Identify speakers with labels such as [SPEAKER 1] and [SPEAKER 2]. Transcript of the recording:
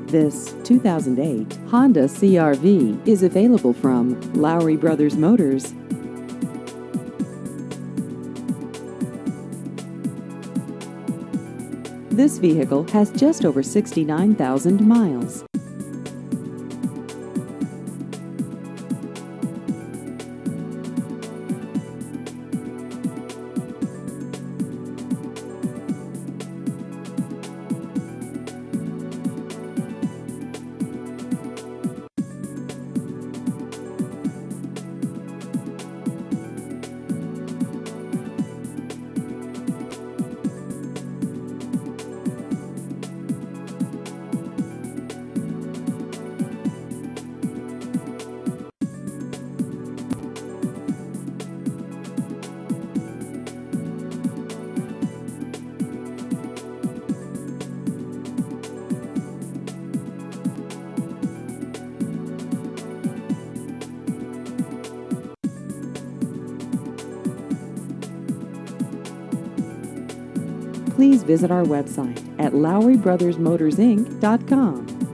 [SPEAKER 1] This 2008 Honda CR-V is available from Lowry Brothers Motors. This vehicle has just over 69,000 miles. Please visit our website at LowryBrothersMotorsInc.com.